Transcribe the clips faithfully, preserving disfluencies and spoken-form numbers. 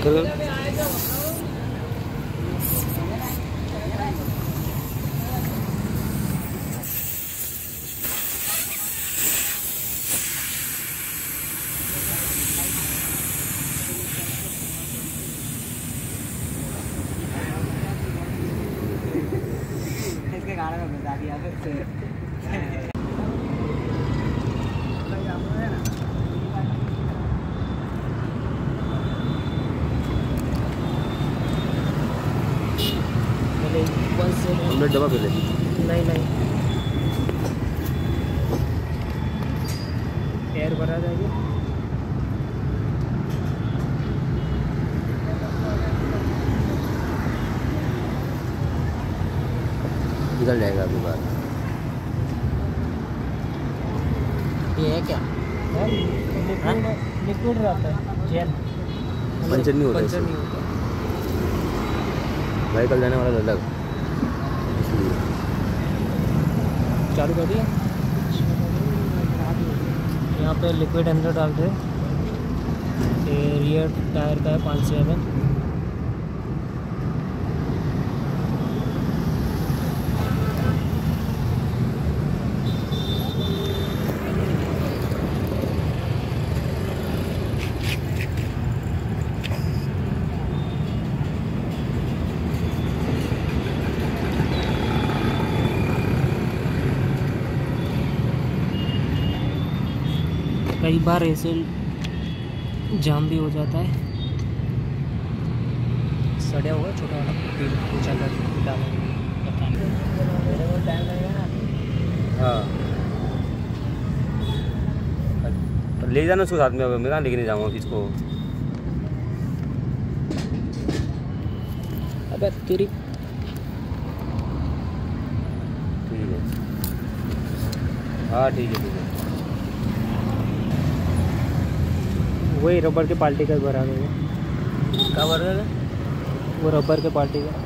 इसके गाने में बता दिया फिर हमने डब्बा पे ले नहीं नहीं एयर भरा जाएगी। निकल जाएगा अभी बाहर। ये है क्या? लिक्विड रहता है जेल, पंचर नहीं होता, पंचर नहीं होता। भाई कल जाने वाला अलग इसलिए चालू कर दिया। यहाँ पे लिक्विड अंदर डाल रहे हैं। ये रियर टायर का है पाँच से एम एम। कई बार ऐसे जाम भी हो जाता है। सड़िया हुआ छोटा वाला पूछा कर टाइम लगेगा ना। हाँ तो ले जाना उसको साथ में। अब मैं कहाँ लेके नहीं जाऊँगा इसको। अबे तेरी ठीक है। हाँ ठीक है ठीक है। वही रबर के पार्टिकल भरा गया। क्या भर गया? वो रबर के पार्टिकल।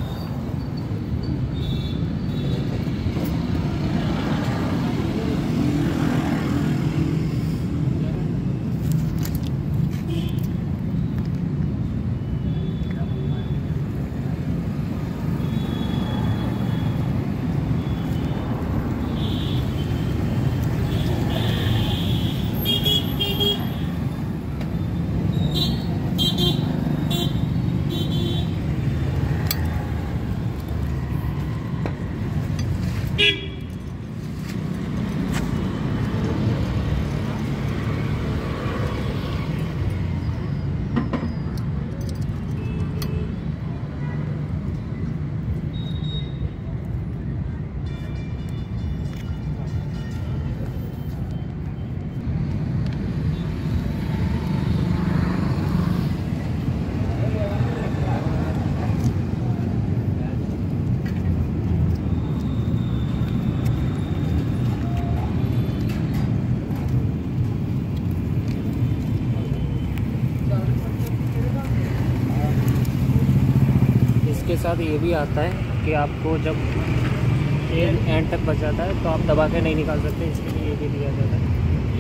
इसके साथ ये भी आता है कि आपको जब एयर एंड तक बच जाता है तो आप दबा के नहीं निकाल सकते। इसके लिए ये भी दिया जाता है।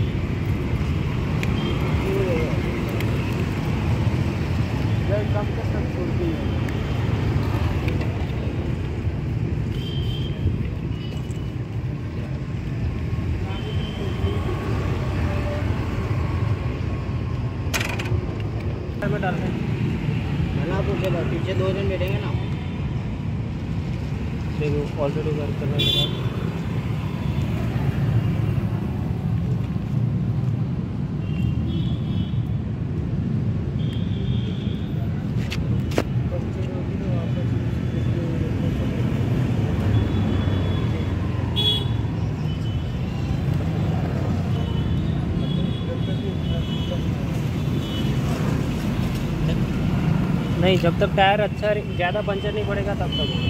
में डाल रहे हैं ना, पीछे दो जन बैठेंगे ना। देखो ऑलरेडी वर्क करने लगा। नहीं, जब तक टायर अच्छा ज़्यादा पंचर नहीं पड़ेगा तब तक होगा।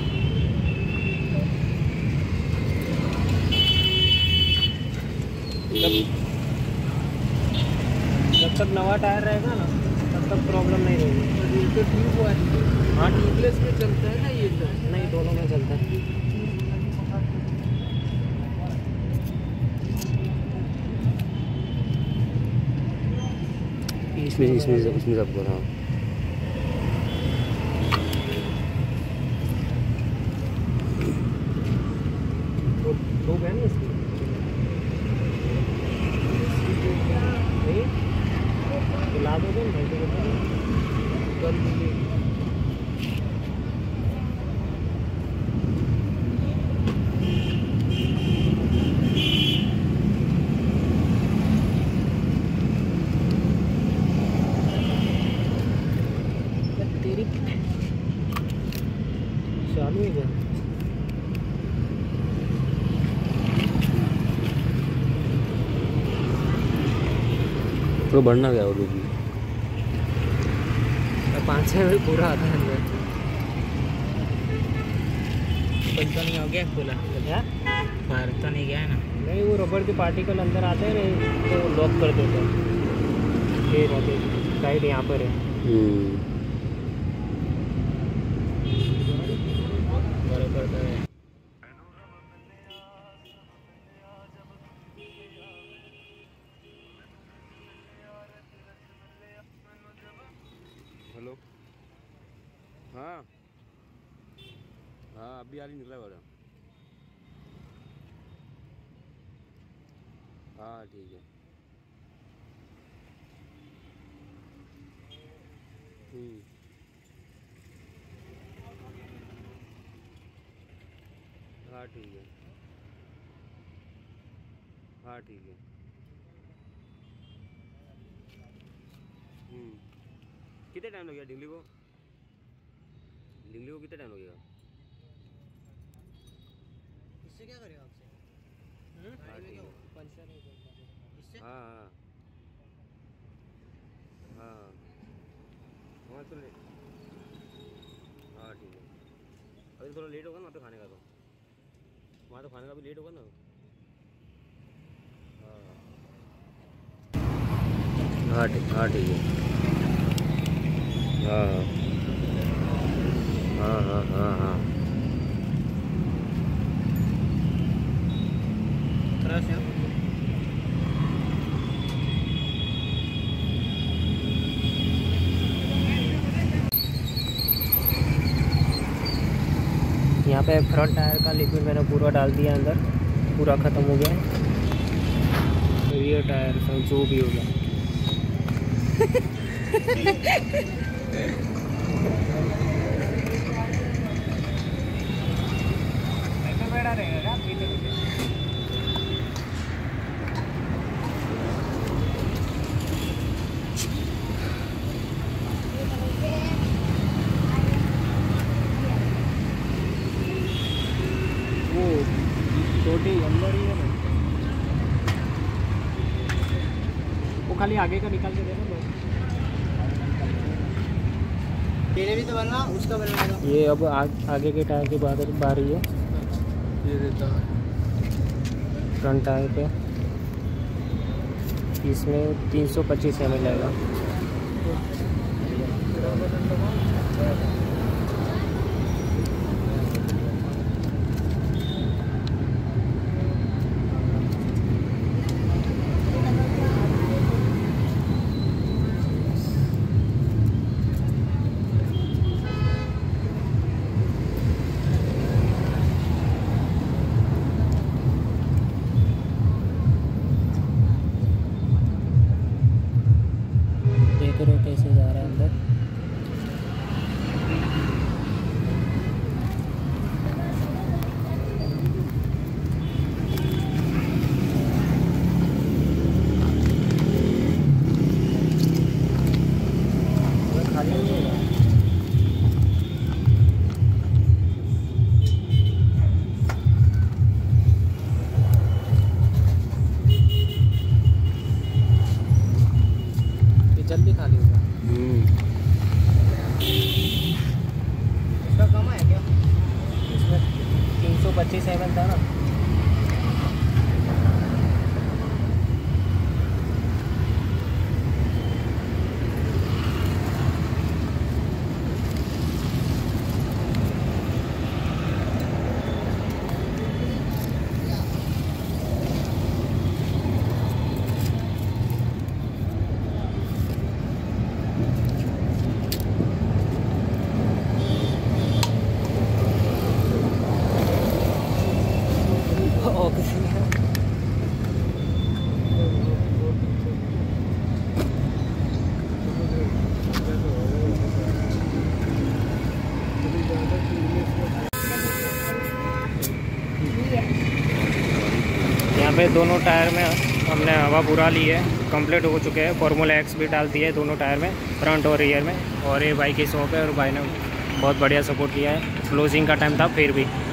जब जब तक नवा टायर रहेगा ना तब तक प्रॉब्लम नहीं रहेगी। तो ट्यूब वाली हाँ ट्यूबलेस में चलता है ना ये? तो नहीं, दोनों में चलता है। इसमें इसमें इसमें सबको हाँ चालू है क्या? तो बढ़ना क्या और भी पाँच छः बजे पूरा आता है अंदर। कुछ तो नहीं हो गया खुला क्या? बाहर तो नहीं गया है ना? नहीं, वो रबड़ के पार्टिकल अंदर आते हैं नहीं तो लॉक कर देते हैं। ये रहते साइड यहाँ पर है। बराबर का है। हेलो, हाँ हाँ अभी आज निकला वाला। हाँ ठीक है। हम्म हाँ ठीक है। हाँ ठीक है। हम्म कितने टाइम लगेगा डिंगली को? डिंगली को कितना टाइम लगेगा? इससे क्या करेगा आपसे? हाँ ठीक है। पंचर नहीं करता इससे? हाँ हाँ हाँ वहाँ तो ले। हाँ ठीक है। अभी थोड़ा लेट होगा ना तो खाने का, तो वहाँ तो खाने का भी लेट होगा ना। हाँ हाँ ठीक हाँ ठीक है। हाँ हाँ हाँ हाँ हाँ यहाँ पे फ्रंट टायर का लिक्विड मैंने पूरा डाल दिया अंदर, पूरा ख़त्म हो गया है। रियर टायर सब जो भी हो गया। बैठा रहेगा पीछे पीछे। वो छोटी अंदर ही है ना, वो खाली आगे का निकाल के देना बस। तेरे भी तो बनना, उसका बनवाएगा। ये अब आ, आगे के टायर के बाद बारी है। ये देता फ्रंट टायर पे इसमें तीन सौ पच्चीस एम एल आएगा। देख रहे हो कैसे जा रहा है अंदर। खाली नहीं है। जल्दी खाली होगा। इसका कम है क्या? इसमें तीन सौ पच्चीस एम एल था ना। यहाँ पे दोनों टायर में हमने हवा पूरा ली है, कंप्लीट हो चुके हैं। फार्मूला एक्स भी डाल दिया है दोनों टायर में, फ्रंट और रियर में। और ये बाइक की शॉप है और भाई ने बहुत बढ़िया सपोर्ट किया है। क्लोजिंग का टाइम था फिर भी।